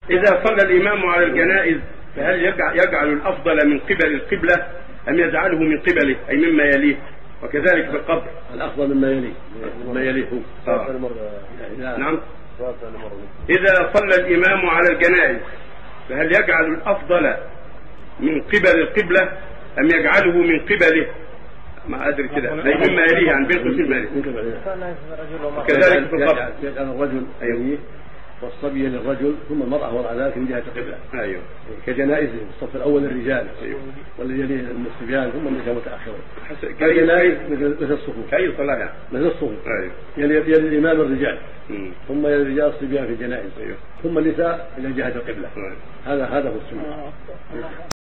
إذا صلى الإمام على الجنائز فهل يجعل الأفضل من قبل القبلة أم يجعله من قبله أي مما يليه؟ وكذلك في القبر الأفضل مما يليه، مما يليه نعم. إذا صلى الإمام على الجنائز فهل يجعل الأفضل من قبل القبلة أم يجعله من قبله؟ ما أدري كده أي مما يليه عن بين قوسين مالي. وكذلك في القبر يجعل الرجل يليه والصبي للرجل ثم المرأة وراء ذلك من جهة القبلة. أيوه. كجنائز الصف الأول للرجال. أيوه. والذي يليه الصبيان ثم النساء متأخرون. كجنائز مثل الصفوف. أي صلاة مثل الصفوف. أيوه. يلي الإمام الرجال. ثم يلي الرجال الصبيان في الجنائز. أيوه. ثم النساء إلى جهة القبلة. هذا هو السنة.